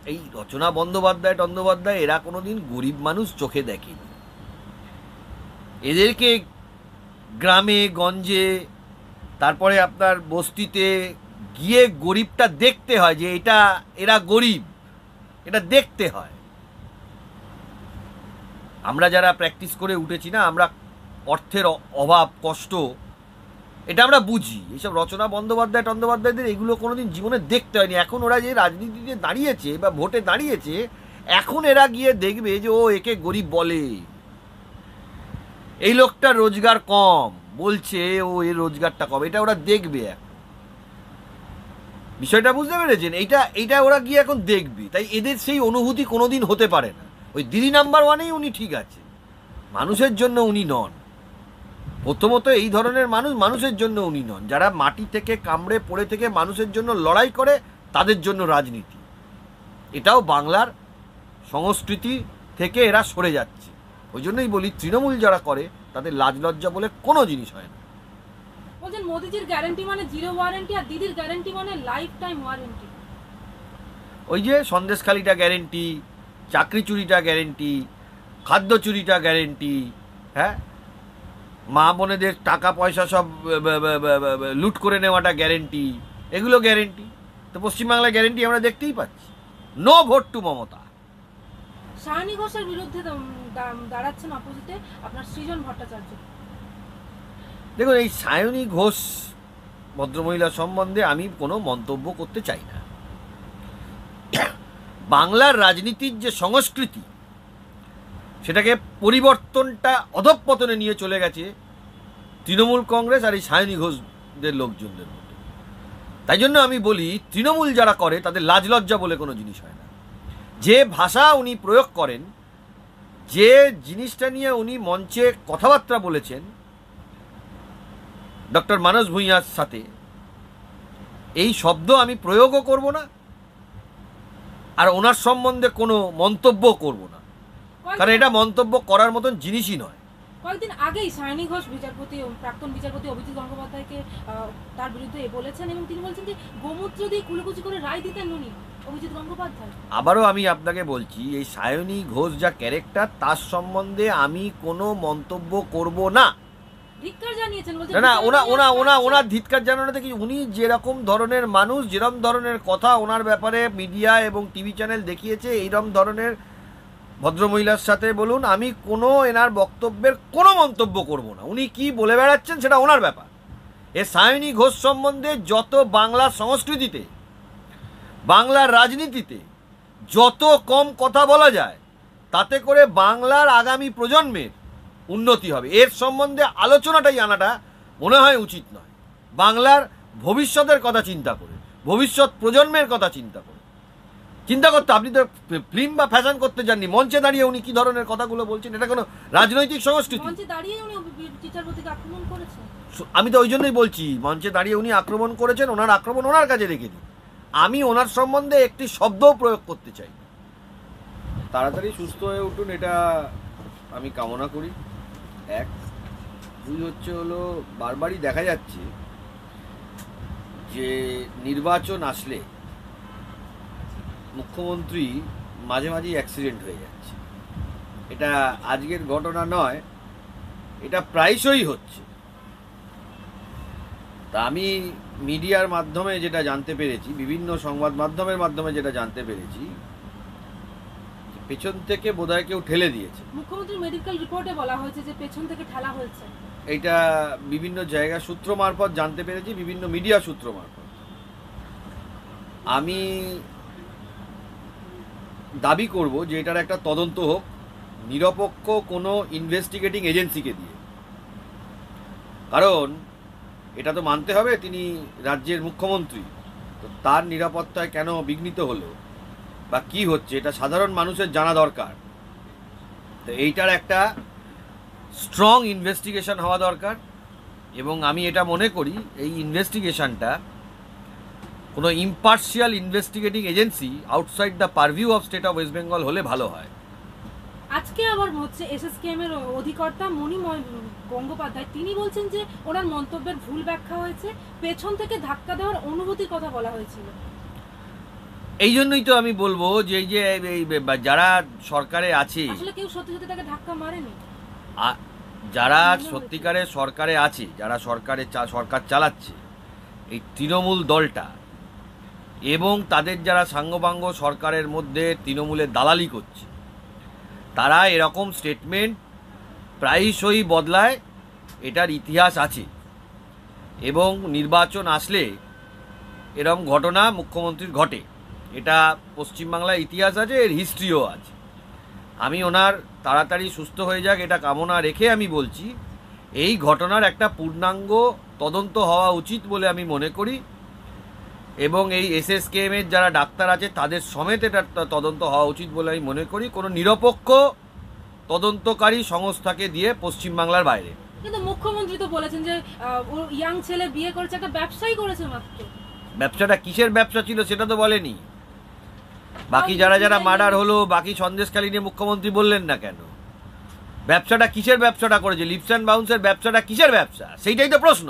এই রচনা বন্দ্যোপাধ্যায় এরা কোনোদিন গরিব মানুষ চোখে দেখেনি। এদেরকে গ্রামে গঞ্জে তারপরে আপনার বস্তিতে গিয়ে গরিবটা দেখতে হয় যে এরা গরিব, এটা দেখতে হয়। আমরা যারা প্র্যাকটিস করে উঠেছি না, আমরা অর্থের অভাব কষ্ট এটা আমরা বুঝি। এইসব রচনা বন্দ্যোপাধ্যায়দের এগুলো কোনোদিন জীবনে দেখতে হয়নি। এখন ওরা যে রাজনীতিতে দাঁড়িয়েছে বা ভোটে দাঁড়িয়েছে, এখন এরা গিয়ে দেখবে যে ও একে গরিব বলে, এই লোকটার রোজগার কম, বলছে ও এর রোজগারটা কম, এটা ওরা দেখবে। বিষয়টা বুঝতে পেরেছেন? এইটা ওরা গিয়ে এখন দেখবে। তাই এদের সেই অনুভূতি কোনোদিন হতে পারে না। ওই দিদি নাম্বার ওয়ানেই উনি ঠিক আছে, মানুষের জন্য উনি নন। প্রথমত এই ধরনের মানুষের জন্য উনি নন। যারা মাটি থেকে কামড়ে পড়ে থেকে মানুষের জন্য লড়াই করে, তাদের জন্য রাজনীতি। এটাও বাংলার সংস্কৃতি থেকে এরা সরে যাচ্ছে। ওই জন্যই বলি, তৃণমূল যারা করে তাদের লাজ লজ্জা বলে কোনো জিনিস হয় না। বলছেন মোদিজির গ্যারান্টি মানে জিরো ওয়ারেন্টি, আর দিদির গ্যারান্টি মানে লাইফ টাইম ওয়ারেন্টি। ওই যে সন্দেশখালিটা গ্যারেন্টি, চাকরি চুরিটা গ্যারেন্টি, খাদ্য চুরিটা গ্যারেন্টি, হ্যাঁ, মা বোনেদের টাকা পয়সা সব লুট করে নেওয়াটা গ্যারেন্টি, এগুলো গ্যারেন্টি। তো পশ্চিমবাংলায় গ্যারেন্টি আমরা দেখতেই পাচ্ছি। No vote to Mamata. Saayoni ঘোষের বিরুদ্ধে দাঁড়াচ্ছেন অপোজিটে আপনার সৃজন ভট্টাচার্য। দেখুন, এই সায়নী ঘোষ ভদ্রমহিলা সম্বন্ধে আমি কোনো মন্তব্য করতে চাই না। বাংলার রাজনীতির যে সংস্কৃতি, সেটাকে পরিবর্তনটা অধঃপতনে নিয়ে চলে গেছে তৃণমূল কংগ্রেস আর এই সায়নী ঘোষদের লোকজনদের মধ্যে। তাই জন্য আমি বলি, তৃণমূল যারা করে তাদের লাজ লজ্জা বলে কোনো জিনিস হয় না। যে ভাষা উনি প্রয়োগ করেন, যে জিনিসটা নিয়ে উনি মঞ্চে কথাবার্তা বলেছেন ডক্টর মানস ভূঁইয়ার সাথে, এই শব্দ আমি প্রয়োগও করব না, আর ওনার সম্বন্ধে কোনো মন্তব্য করব না, কারণ এটা মন্তব্য করার মতন জিনিসই নয়। কয়েকদিন আগেই সায়নী ঘোষ প্রাক্তন বিচারপতি অভিজিৎ গঙ্গোপাধ্যায়কে তার বিরুদ্ধে বলেছেন, এবং তিনি বলছেন যে গোমূত্র দিয়ে কুলুকুচি করে রায় দিতেন উনি, অভিজিৎ গঙ্গোপাধ্যায়। আবারও আমি আপনাকে বলছি, এই সায়নী ঘোষ যা ক্যারেক্টার, তার সম্বন্ধে আমি কোনো মন্তব্য করব না। ধিক্কার জানিয়েছেন, না, ওনার ধিক্কার জানানোতে কি, উনি যেরকম ধরনের মানুষ, যেরকম ধরনের কথা ওনার ব্যাপারে মিডিয়া এবং টিভি চ্যানেল দেখিয়েছে, এইরকম ধরনের ভদ্রমহিলার সাথে বলুন, আমি কোনো এনার বক্তব্যের কোনো মন্তব্য করব না। উনি কি বলে বেড়াচ্ছেন সেটা ওনার ব্যাপার। এ সায়নী ঘোষ সম্বন্ধে যত বাংলার সংস্কৃতিতে, বাংলার রাজনীতিতে যত কম কথা বলা যায়, তাতে করে বাংলার আগামী প্রজন্মের উন্নতি হবে। এর সম্বন্ধে আলোচনাটাই আনাটা মনে হয় উচিত নয়। বাংলার ভবিষ্যতের কথা চিন্তা করে, ভবিষ্যৎ প্রজন্মের কথা চিন্তা করে চিন্তা করতে। আপনি তো ফিল্ম বা ফ্যাশন করতে যাননি। মঞ্চে দাঁড়িয়ে উনি কি ধরনের কথাগুলো বলছেন, এটা কোনো রাজনৈতিক সংস্কৃতি? আমি তো ওই জন্যই বলছি, মঞ্চে দাঁড়িয়ে উনি আক্রমণ করেছেন, ওনার আক্রমণ ওনার কাছে রেখে দিন। আমি ওনার সম্বন্ধে একটি শব্দও প্রয়োগ করতে চাই। তাড়াতাড়ি সুস্থ হয়ে উঠুন, এটা আমি কামনা করি। এক, দুই হচ্ছে হলো, বারবারই দেখা যাচ্ছে যে নির্বাচন আসলে মুখ্যমন্ত্রী মাঝে মাঝেই অ্যাক্সিডেন্ট হয়ে যাচ্ছে। এটা আজকের ঘটনা নয়, এটা প্রায়শই হচ্ছে। তা আমি মিডিয়ার মাধ্যমে যেটা জানতে পেরেছি, বিভিন্ন সংবাদ মাধ্যমের মাধ্যমে যেটা জানতে পেরেছি, পেছন থেকে বোধহয় কেউ ঠেলে দিয়েছে। মুখ্যমন্ত্রী মেডিকেল রিপোর্টে বলা হয়েছে যে পেছন থেকে ঠেলা হয়েছে। এটা বিভিন্ন জায়গা সূত্র মারফত জানতে পেরেছি, বিভিন্ন মিডিয়া সূত্র মারফত। আমি দাবি করব যে এটার একটা তদন্ত হোক, নিরপেক্ষ কোনো ইনভেস্টিগেটিং এজেন্সিকে দিয়ে। কারণ এটা তো মানতে হবে তিনি রাজ্যের মুখ্যমন্ত্রী, তো তার নিরাপত্তায় কেন বিঘ্নিত হলো বা কি হচ্ছে, এটা সাধারণ মানুষের জানা দরকার। তো এইটার একটা স্ট্রং ইনভেস্টিগেশন হওয়া দরকার। এবং আমি এটা মনে করি এই ইনভেস্টিগেশনটা কোনো impartial investigating agency outside the purview of state of West Bengal হলে ভালো হয়। আজকে আবার হচ্ছে এসএসকেএম এর অধিকর্তা মণিময় গঙ্গোপাধ্যায়, তিনি বলছেন যে ওনার মন্তব্যের ভুল ব্যাখ্যা হয়েছে, পেছন থেকে ধাক্কা দেওয়ার অনুভূতির কথা বলা হয়েছিল। এই জন্যই তো আমি বলবো যে এই যে এই যারা সরকারে আছে, আসলে কেউ সত্যি সত্যি তাকে ধাক্কা মারেনি। যারা সত্যিকারের সরকারে আছে, যারা সরকার চালাচ্ছে, এই তৃণমূল দলটা এবং তাদের যারা সাঙ্গপাঙ্গ সরকারের মধ্যে তৃণমূলের দালালি করছে, তারা এরকম স্টেটমেন্ট প্রায়শই বদলায়। এটার ইতিহাস আছে এবং নির্বাচন আসলে এরকম ঘটনা মুখ্যমন্ত্রীর ঘটে। এটা পশ্চিমবাংলার ইতিহাস আছে, এর হিস্ট্রিও আছে। আমি ওনার তাড়াতাড়ি সুস্থ হয়ে যাক এটা কামনা রেখে আমি বলছি, এই ঘটনার একটা পূর্ণাঙ্গ তদন্ত হওয়া উচিত বলে আমি মনে করি এবং এই এসএসকেএমের যারা ডাক্তার আছে তাদের সমেত এটার তদন্ত হওয়া উচিত বলে আমি মনে করি, কোনো নিরপেক্ষ তদন্তকারী সংস্থাকে দিয়ে পশ্চিমবাংলার বাইরে। কিন্তু মুখ্যমন্ত্রী তো বলেছেন যে ও ইয়াং ছেলে বিয়ে করেছে, একটা ব্যবসায়ী করেছে মাত্র। ব্যবসাটা কিসের ব্যবসা ছিল সেটা তো বলেনি। বাকি যারা যারা মার্ডার হলো, বাকি সন্দেশখালী নিয়ে মুখ্যমন্ত্রী বললেন না কেন? ব্যবসাটা কিসের ব্যবসাটা করেছে? লিপস অ্যান্ড বাউন্সের ব্যবসাটা কিসের ব্যবসা সেইটাই তো প্রশ্ন।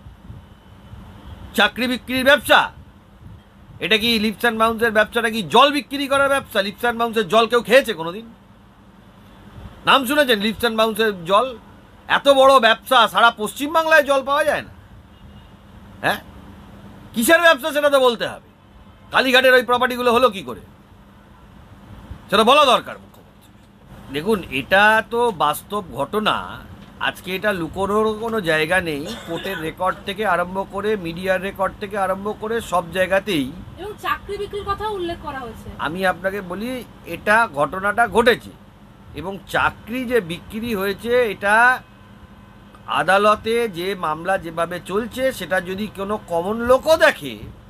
চাকরি বিক্রির ব্যবসা? এটা কি লিপস অ্যান্ড বাউন্সের ব্যবসাটা কি জল বিক্রি করার ব্যবসা? লিপস অ্যান্ড বাউন্সের জল কেউ খেয়েছে কোনোদিন? নাম শুনেছেন লিপস অ্যান্ড বাউন্সের জল? এত বড় ব্যবসা, সারা পশ্চিমবাংলায় জল পাওয়া যায় না? হ্যাঁ, কিসের ব্যবসা সেটা তো বলতে হবে। কালীঘাটের ওই প্রপার্টিগুলো হলো কি করে সেটা বলা দরকার মুখ্যমন্ত্রী। দেখুন, এটা তো বাস্তব ঘটনা। আজকে এটা লুকোনোর কোনো জায়গা নেই। কোর্টের রেকর্ড থেকে আরম্ভ করে, মিডিয়ার রেকর্ড থেকে আরম্ভ করে সব জায়গাতেই এবং চাকরি বিক্রির কথা উল্লেখ করা হয়েছে। আমি আপনাকে বলি, এটা ঘটনাটা ঘটেছে এবং চাকরি যে বিক্রি হয়েছে, এটা আদালতে যে মামলা যেভাবে চলছে সেটা যদি কোনো কমন লোকও দেখে,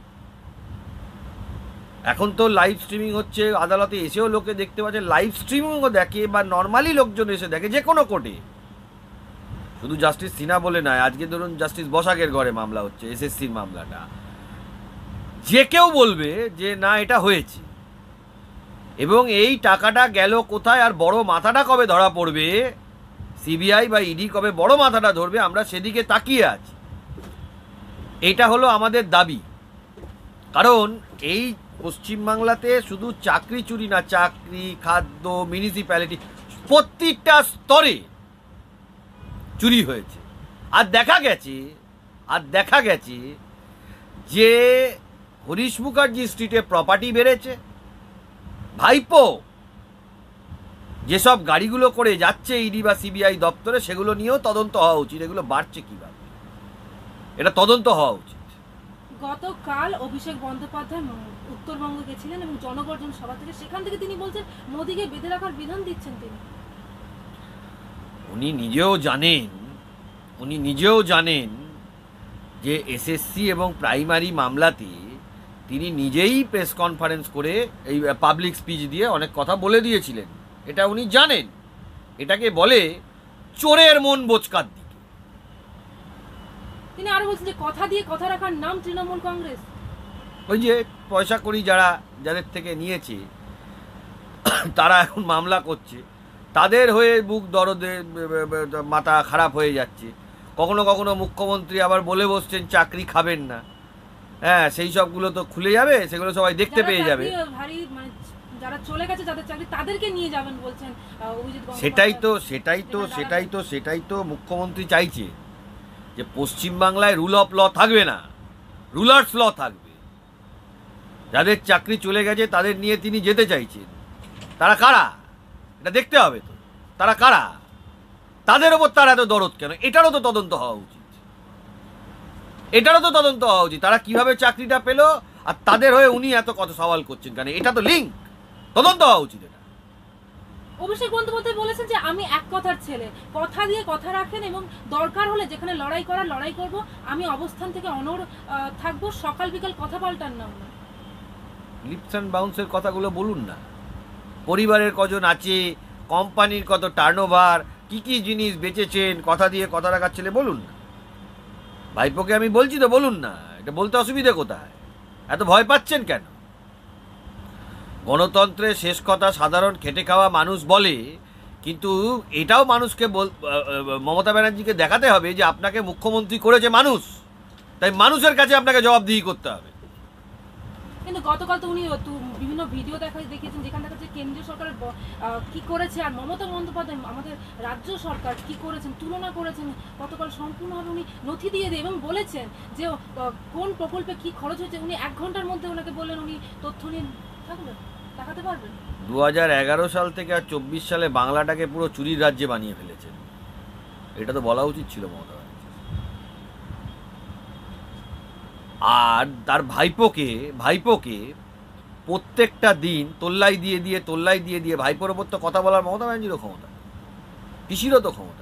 এখন তো লাইভ স্ট্রিমিং হচ্ছে, আদালতে এসেও লোকে দেখতে পাচ্ছে, লাইভ স্ট্রিমিংও দেখে বা নর্মালি লোকজন এসে দেখে যে কোনো কোর্টে, শুধু জাস্টিস সিনহা বলে নয়, আজকে ধরুন জাস্টিস বসাকের ঘরে মামলা হচ্ছে, এসএসসির মামলাটা, যে কেউ বলবে যে না এটা হয়েছে। এবং এই টাকাটা গেল কোথায় আর বড় মাথাটা কবে ধরা পড়বে, সিবিআই বা ইডি কবে বড় মাথাটা ধরবে, আমরা সেদিকে তাকিয়ে আছি। এটা হলো আমাদের দাবি। কারণ এই পশ্চিমবাংলাতে শুধু চাকরি চুরি না, চাকরি, খাদ্য, মিউনিসিপ্যালিটি, প্রত্যেকটা স্তরে চুরি হয়েছে। আর দেখা গেছে যে হরিশ মুখার্জি স্ট্রিটে প্রপার্টি বেড়েছে। ভাইপো যেসব গাড়িগুলো করে যাচ্ছে ইডি বা সিবিআই দপ্তরে, সেগুলো নিয়েও তদন্ত হওয়া উচিত। এগুলো বাড়ছে কিভাবে, এটা তদন্ত হওয়া উচিত। গতকাল অভিষেক বন্দ্যোপাধ্যায় উত্তরবঙ্গ গেছিলেন এবং জনগর্জন সভা থেকে, সেখান থেকে তিনি বলছেন মোদিকে বেঁধে রাখার বিধান দিচ্ছেন তিনি। উনি নিজেও জানেন যে এসএসসি এবং প্রাইমারি মামলাতে তিনি নিজেই প্রেস কনফারেন্স করে এই পাবলিক স্পিচ দিয়ে অনেক কথা বলে দিয়েছিলেন। এটা উনি জানেন। এটাকে বলে চোরের মন বোচকার দিকে। তিনি আরো বলছেন যে কথা দিয়ে কথা রাখার নাম তৃণমূল কংগ্রেস। ওই যে পয়সা করি যাদের থেকে নিয়েছে তারা এখন মামলা করছে, তাদের হয়ে বুক দরদে মাথা খারাপ হয়ে যাচ্ছে। কখনো কখনো মুখ্যমন্ত্রী আবার বলে বসছেন চাকরি খাবেন না। হ্যাঁ, সেই সবগুলো তো খুলে যাবে, সেগুলো সবাই দেখতে পেয়ে যাবে। যারা চলে গেছে যাদের চাকরি, তাদেরকে নিয়ে যাবেন বলছেন অভিজিৎ গঙ্গোপাধ্যায়। সেটাই তো মুখ্যমন্ত্রী চাইছে যে পশ্চিমবাংলায় রুল অফ ল থাকবে না, রুলার্স ল থাকবে। যাদের চাকরি চলে গেছে তাদের নিয়ে তিনি যেতে চাইছেন। তারা কারা এটা দেখতে হবে তো, তারা কারা, তাদের ওপর তার এত দরদ কেন, এটারও তো তদন্ত হওয়া উচিত। তারা কিভাবে চাকরিটা পেল আর তাদের হয়ে উনি এত কত সওয়াল করছেন কেন, এটা তো লিঙ্ক, তদন্ত হওয়া উচিত। এটা অভিষেক বন্দ্যোপাধ্যায় বলেছেন যে আমি এক কথার ছেলে, কথা দিয়ে কথা রাখেন এবং দরকার হলে যেখানে লড়াই করার লড়াই করব, আমি অবস্থান থেকে অনড় থাকবো, সকাল বিকাল কথা পাল্টান না। লিপস অ্যান্ড বাউন্সের কথাগুলো বলুন না। পরিবারের কজন আছে, কোম্পানির কত টার্নওভার, কি কি জিনিস বেচেছেন, কথা দিয়ে কথা রাখার ছেলে বলুন না। ভাইপোকে আমি বলছি তো বলুন না, এটা বলতে অসুবিধা কোথায়, এত ভয় পাচ্ছেন কেন? গণতন্ত্রের শেষ কথা সাধারণ খেটে খাওয়া মানুষ বলে, কিন্তু এটাও মানুষকে মমতা ব্যানার্জিকে দেখাতে হবে যে আপনাকে মুখ্যমন্ত্রী করেছে মানুষ, তাই মানুষের কাছে আপনাকে জবাবদিহি করতে হবে। কিন্তু গতকাল তো উনি বিভিন্ন ভিডিও দেখিয়েছেন যেখানে দেখা যাচ্ছে কেন্দ্রীয় সরকারের কি করেছে আর মমতা বন্দ্যোপাধ্যায় আমাদের রাজ্য সরকার কি করেছেন তুলনা করেছেন গতকাল সম্পূর্ণভাবে উনি নথি দিয়ে দিয়ে এবং বলেছেন যে কোন প্রকল্পে কি খরচ হয়েছে উনি 1 ঘন্টার মধ্যে ওনাকে বললেন উনি তথ্য নিয়ে থাকবেন দেখাতে পারবেন। 2011 সাল থেকে আর 24 সালে বাংলাটাকে পুরো চুরির রাজ্যে বানিয়ে ফেলেছেন, এটা তো বলা উচিত ছিল মমতা ব্যানার্জি। আর তার ভাইপোকে প্রত্যেকটা দিন তোল্লাই দিয়ে দিয়ে ভাইপোর ওপর তো কথা বলার মমতা ব্যানার্জিরও ক্ষমতা, পিসিরও তো ক্ষমতা।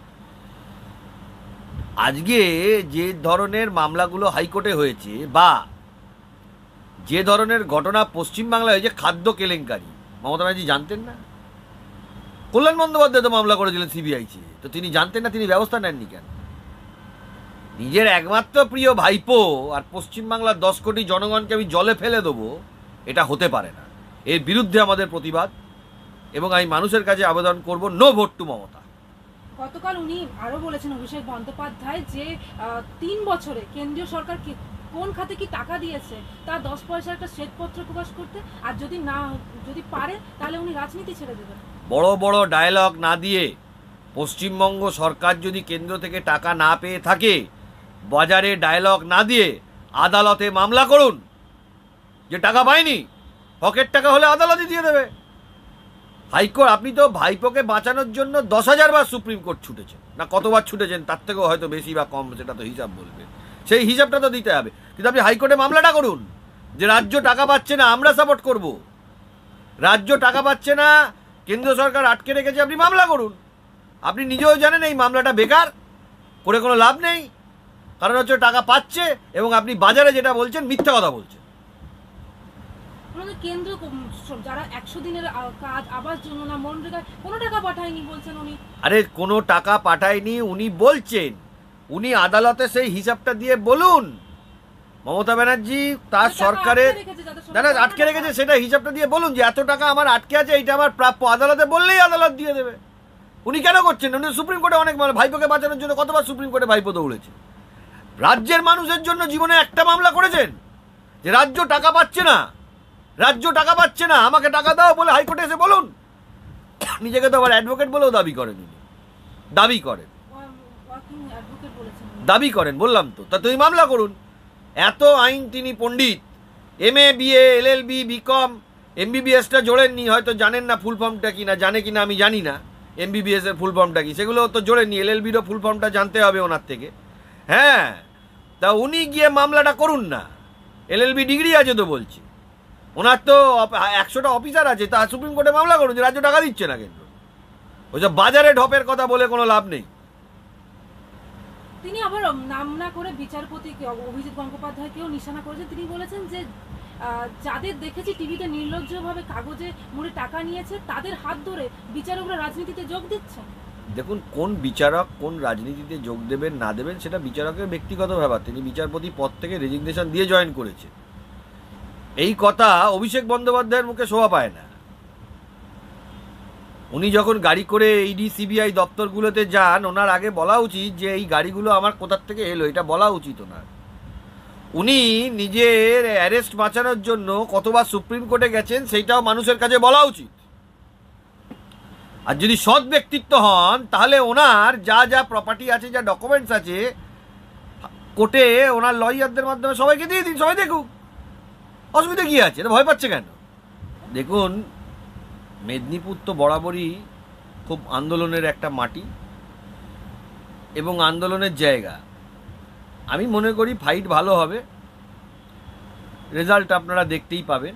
আজকে যে ধরনের মামলাগুলো হাইকোর্টে হয়েছে বা যে ধরনের ঘটনা পশ্চিমবাংলায় হয়েছে, খাদ্য কেলেঙ্কারি, মমতা ব্যানার্জি জানতেন না? কল্যাণ বন্দ্যোপাধ্যায় তো মামলা করেছিলেন সিবিআই চেয়ে, তো তিনি জানতেন না? তিনি ব্যবস্থা নেননি কেন? নিজের একমাত্র প্রিয় ভাইপো আর পশ্চিমবাংলার 10 কোটি জনগণকে আমি জলে ফেলে দেবো, এটা হতে পারে না। এর বিরুদ্ধে আমাদের প্রতিবাদ, এবং আমি মানুষের কাছে আবেদন করব, নো ভোট টু মমতা। গতকাল উনি আরো বলেছেন অভিষেক বন্দ্যোপাধ্যায় যে 3 বছরে কেন্দ্রীয় সরকার কোন খাতে কি টাকা দিয়েছে তা 10 পয়সার একটা শ্বেতপত্র প্রকাশ করতে, আর যদি পারে তাহলে উনি রাজনীতি ছেড়ে দেবেন। বড় বড় ডায়লগ না দিয়ে, পশ্চিমবঙ্গ সরকার যদি কেন্দ্র থেকে টাকা না পেয়ে থাকে, বাজারে ডায়লগ না দিয়ে আদালতে মামলা করুন যে টাকা পায়নি, পকেট টাকা হলে আদালতে দিয়ে দেবে। হাইকোর্ট, আপনি তো ভাইপোকে বাঁচানোর জন্য 10,000 বার সুপ্রিম কোর্ট ছুটেছেন, না কতবার ছুটেছেন তার থেকেও হয়তো বেশি বা কম, সেটা তো হিসাব বলবে, সেই হিসাবটা তো দিতে হবে। কিন্তু আপনি হাইকোর্টে মামলাটা করুন যে রাজ্য টাকা পাচ্ছে না, আমরা সাপোর্ট করব। রাজ্য টাকা পাচ্ছে না, কেন্দ্র সরকার আটকে রেখেছে, আপনি মামলা করুন। আপনি নিজেও জানেন এই মামলাটা বেকার, করে কোনো লাভ নেই, কারণ হচ্ছে টাকা পাচ্ছে এবং আপনি বাজারে যেটা বলছেন মিথ্যা কথা বলছেন। কেন্দ্র যারা 100 দিনের কাজ, আবাস যোজনা, মনরেগা কোনো টাকা পাঠায়নি বলছেন উনি। আরে কোনো টাকা পাঠায়নি উনি বলছেন, উনি আদালতে সেই হিসাবটা দিয়ে বলুন। মমতা ব্যানার্জি তার সরকারের আটকে রেখেছে, সেটা হিসাবটা দিয়ে বলুন যে এত টাকা আমার আটকে আছে, এইটা আমার প্রাপ্য। আদালতে বললেই আদালত দিয়ে দেবে। উনি কেন করছেন? উনি সুপ্রিম কোর্টে অনেক ভাইপোকে বাঁচানোর জন্য কতবার সুপ্রিম কোর্টে ভাইপো দৌড়েছে। রাজ্যের মানুষের জন্য জীবনে একটা মামলা করেছেন যে রাজ্য টাকা পাচ্ছে না, আমাকে টাকা দাও বলে হাইকোর্টে এসে বলুন। নিজেকে তো আবার অ্যাডভোকেট বলেও দাবি করেন, বললাম তো। তা তুমি মামলা করুন। এত আইন তিনি পণ্ডিত, MA BA LLB BCom MBBS-টা জোড়েননি, হয়তো জানেন না ফুল ফর্মটা কি, না জানে কিনা আমি জানি না, MBBS এর ফুল ফর্মটা কি, সেগুলো তো জোড়েননি। LLB-রও ফুল ফর্মটা জানতে হবে ওনার থেকে। হ্যাঁ, তা উনি গিয়ে মামলাটা করুন না। LLB ডিগ্রি আছে তো বলছি, ওনার তো 100টা অফিসার আছে, তা সুপ্রিম কোর্টে মামলা করুন যে রাজ্য টাকা দিচ্ছে না কেন্দ্র। ওইসব বাজারে ঢপের কথা বলে কোনো লাভ নেই। তিনি আবার নাম না করে বিচারপতি অভিজিৎ গঙ্গোপাধ্যায়কেও নিশানা করেছেন। তিনি বলেছেন যে যাদের দেখেছি টিভিতে নির্লজ্জভাবে কাগজে মুড়ে টাকা নিয়েছে, তাদের হাত ধরে বিচারকরা রাজনীতিতে যোগ দিচ্ছেন। দেখুন, কোন বিচারক কোন রাজনীতিতে যোগ দেবেন না দেবেন সেটা বিচারকের ব্যক্তিগত ব্যাপার। তিনি বিচারপতি পদ থেকে রেজিগনেশন দিয়ে জয়েন করেছে, এই কথা অভিষেক বন্দ্যোপাধ্যায়ের মুখে শোভা পায় না। উনি যখন গাড়ি করে ইডি সিবিআই দপ্তরগুলোতে যান, ওনার আগে বলা উচিত যে এই গাড়িগুলো আমার কোথার থেকে এলো, এটা বলা উচিত ওনার। উনি নিজের অ্যারেস্ট বাঁচানোর জন্য কতবার সুপ্রিম কোর্টে গেছেন সেইটাও মানুষের কাছে বলা উচিত। আর যদি সৎ ব্যক্তিত্ব হন তাহলে ওনার যা যা প্রপার্টি আছে, যা ডকুমেন্টস আছে, কোর্টে ওনার লয়ারদের মাধ্যমে সবাইকে দিয়ে দিন, সবাই দেখুক, অসুবিধা কী আছে? ভয় পাচ্ছে কেন? দেখুন, মেদিনীপুর তো বরাবরই খুব আন্দোলনের একটা মাটি এবং আন্দোলনের জায়গা। আমি মনে করি ফাইট ভালো হবে, রেজাল্ট আপনারা দেখতেই পাবেন।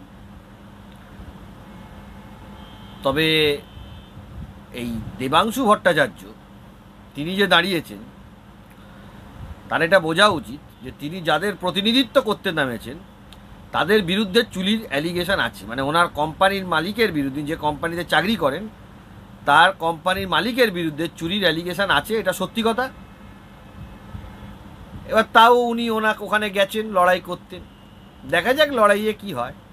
তবে এই দেবাংশু ভট্টাচার্য তিনি যে দাঁড়িয়েছেন, তার এটা বোঝা উচিত যে তিনি যাদের প্রতিনিধিত্ব করতে নামেছেন তাদের বিরুদ্ধে চুরির অ্যালিগেশন আছে। মানে ওনার কোম্পানির মালিকের বিরুদ্ধে, যে কোম্পানিতে চাকরি করেন তার কোম্পানির মালিকের বিরুদ্ধে চুরির অ্যালিগেশন আছে, এটা সত্যি কথা। এবার তাও উনি ওখানে গেছেন লড়াই করতেন, দেখা যাক লড়াইয়ে কি হয়।